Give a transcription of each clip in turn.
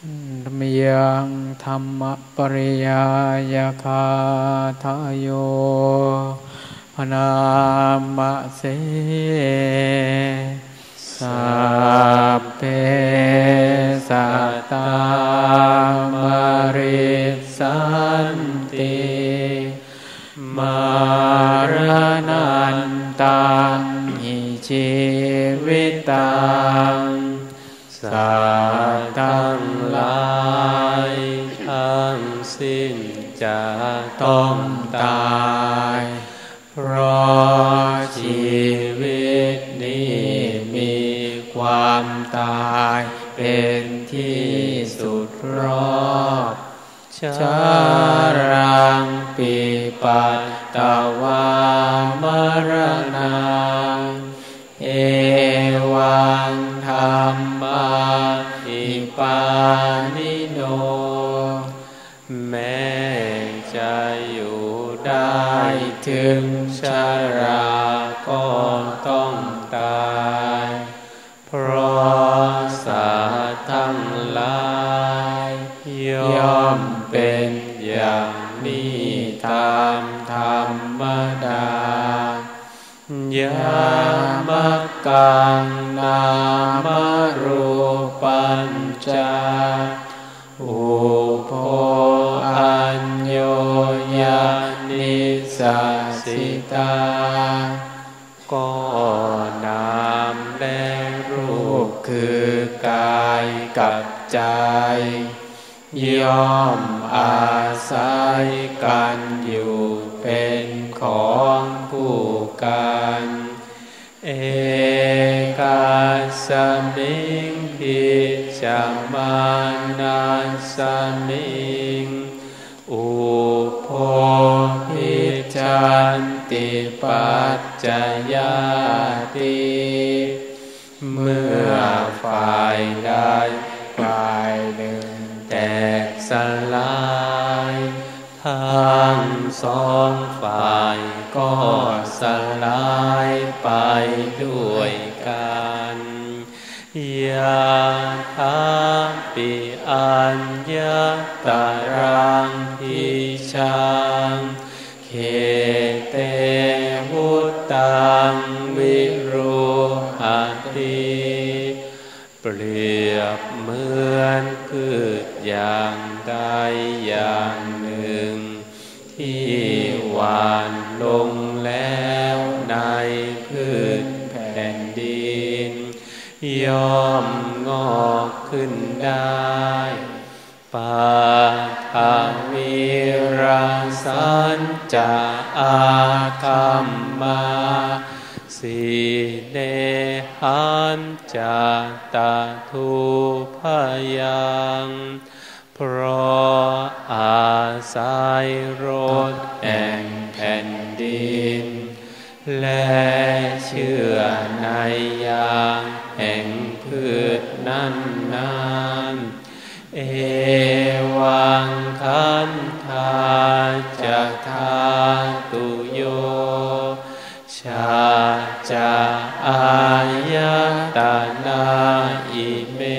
ธรรมยังธรรมปริยายคาทายโยนามะเสสัพเพสัตตามริสันติมารณันตังหิชีวิตังสัตว์ทั้งหลายทั้งสิ้นจะต้องตายเพราะชีวิตนี้มีความตายเป็นที่สุดรอบชารังปิปัตตวามรณังเอวังธัมมาอิปานิโนแม้จะอยู่ได้ถึงชราก็ต้องตายเพราะสัตว์ทั้งหลายย่อมเป็นอย่างนี้ตามธรรมดายามกังนามรูปัญจอุโภอัญโยยานิสัสสิตาก็นามและรูปคือกายกับใจย่อมอาศัยกันอยู่เป็นของคู่กันเอกาสมิงพิจามานัสมิงอุโภพิจันติปัจจยาติเมื่อฝ่ายใดฝ่ายหนึ่งแตกสลายทั้งสองฝ่ายก็สลายไปด้วยกันยะถาปิอัญญตรังทิชังเขเตวุตตังวิรุหติเปรียบเหมือนพืชอย่างใดอย่างหนึ่งที่หว่านลงแล้วในพืชแผ่นดินย่อมงอกขึ้นได้ปาทวิราสัญจะอาคัมมาสีเนหันจะตาทุพยังเพราะอาศัยรสแห่งแผ่นดินและเชื่อในยางแห่งพืชนั้นเอวังคันธาจะทาตุโยชาจะอายตนะอิเม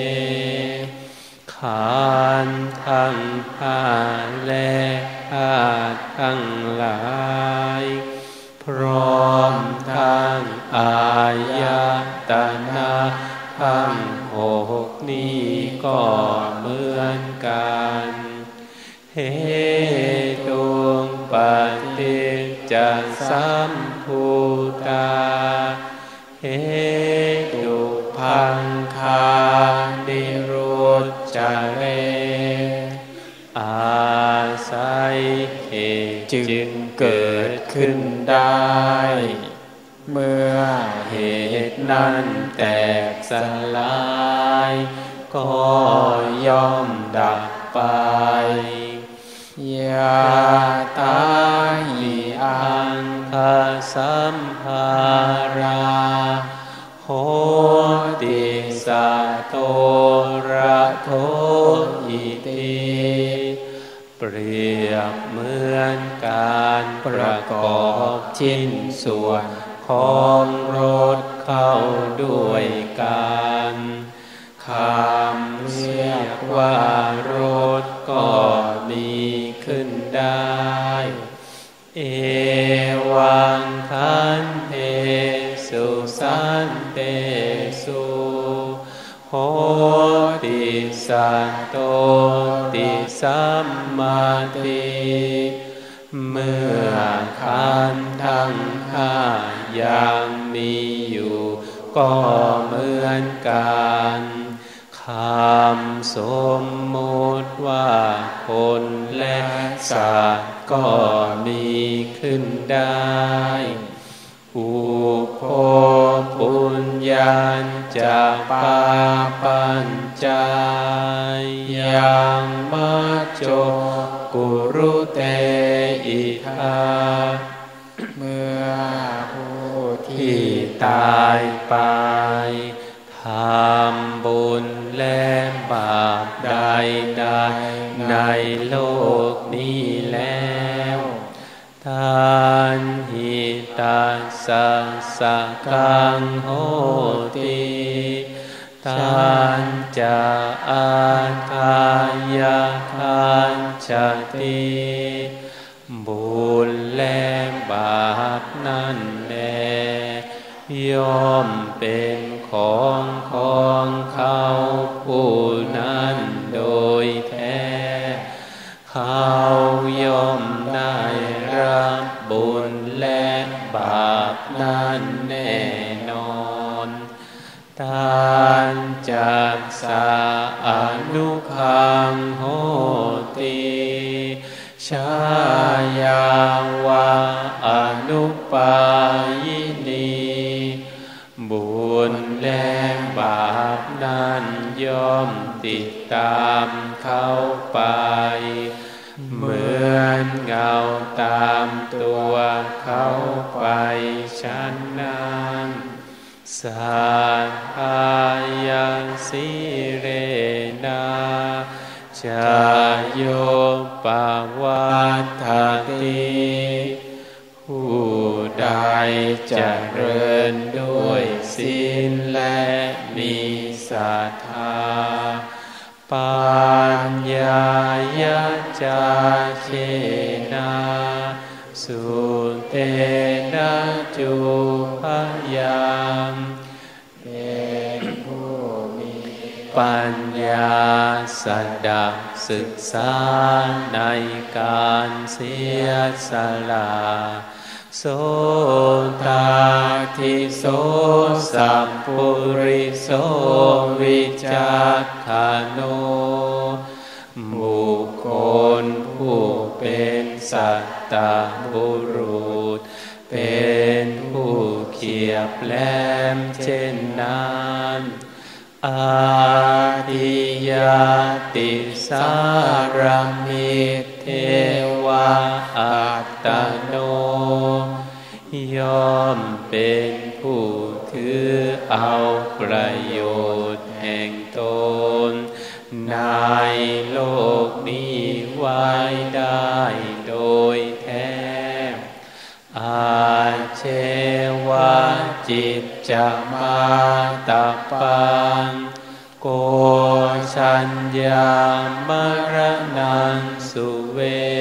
ขันธ์ทั้งห้าและธาตุทั้งหลายพร้อมทั้งอายตนะทั้งหกนี้ก็เหมือนกันเหตุปฏิจจสัมภูตาเหตุพังคานิโรธจเรอาศัยเหตุจึงเกิดขึ้นได้เมื่อเหตุนั้นแตกสลายก็ย่อมดับไปยาตาหิอังคสัมภาราโหติสัตโตระโทอิติเปรียบเหมือนการประกอบชิ้นส่วนของรถเข้าด้วยกันคำเรียกว่ารสก็มีขึ้นได้เอวังคันเทสุสันเตสุโหติสันโตติสัมมาทิเมื่อขันธ์ทั้งห้ายังมีอยู่ก็เหมือนกันคำสมมุติว่าคนและสัตว์ก็มีขึ้นได้อุโภปุญญาจะปาปัญจายังมัจโจกุรุเตอิทาเมื่อผู้ที่ตายไปทำบุญและบาปใดในโลกนี้แล้วทานหิตัสสะสะกังโหติทานจะอาทายาคันจติบุญและบาปนั้นแลย่อมเป็นของเขาผู้นั้นโดยแท้เขาย่อมได้รับบุญและบาปนั้นแน่นอนทานจากสาอนุคังโหติชายาวาอนุปายนีบุญและบาปนั้นย่อมติดตามเขาไปเหมือนเงาตามตัวเขาไปฉันนั้นสัทธายังสิเรนาจะโยปวัฏฏติผู้ใดเจริญด้วยศีลและมีศรัทธาปัญญายาจาเชนะสุเตนะจุพยามเป็นผู้มีปัญญาสดับศึกษาในการเสียสละโสตทิโสสัพพุริโสวิจักขานุบุคคลผู้เป็นสัตตบุรุษเป็นผู้เขียบแหลมเช่นนั้นอาทิยาติสารมิเทวะอัตตโนย่อมเป็นผู้ถือเอาประโยชน์แห่งตนในโลกนี้ไว้ได้โดยแท้อาเชวะจิตจะมาตะปังโกชัญญามรณังสุเว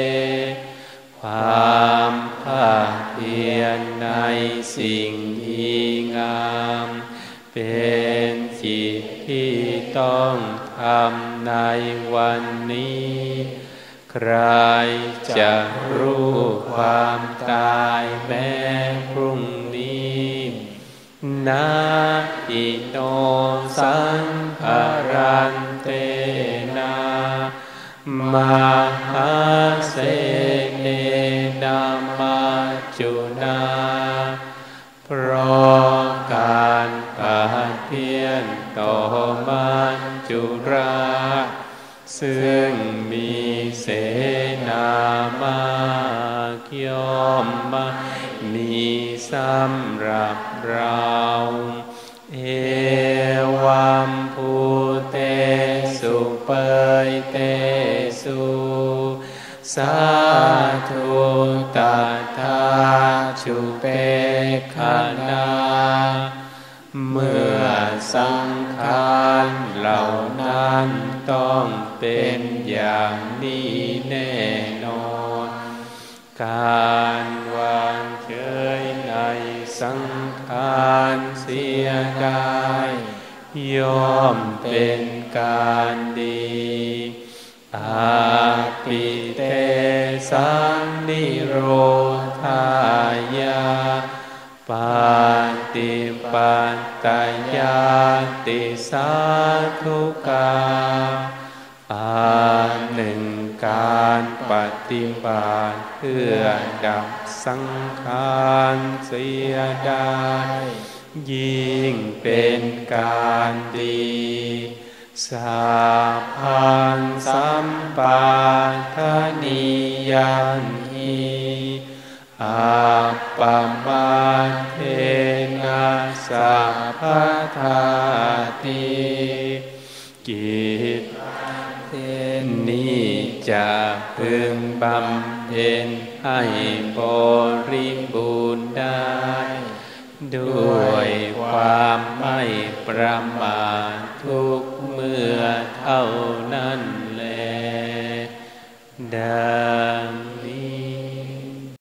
ความภาคเพียรในสิ่งที่งามเป็นจิตที่ต้องทำในวันนี้ใครจะรู้ความตายแม้พรุ่งนี้นาอิโนสังขรันเตนะมหาเสเนนามาจุนาเพราะการปัดเพียรต่อมัจจุราชซึ่งมีเสนามากย่อมมีสำหรับเราเอวัมภูเตสุเปยเตสุสาธุตถาจุเปกขานาเมื่อสังขารเหล่าานต้องเป็นอย่างนี้แน่นอนการวางเฉยในสังขารเสียได้ย่อมเป็นการดีอาปิเตสังนิโรธายาปาติปัตตยาติสาธุกาหนึ่งการปฏิบัติเพื่อดับสังขารเสียได้ยิ่งเป็นการดีสัพพังสัมปาทานิยันหิอัปปมาเทนะสัพพทาติกิจนี้จะพึงบำเพ็ญให้บริบูรณ์ได้ด้วยความไม่ประมาททุกเมื่อเท่านั้นแลดัง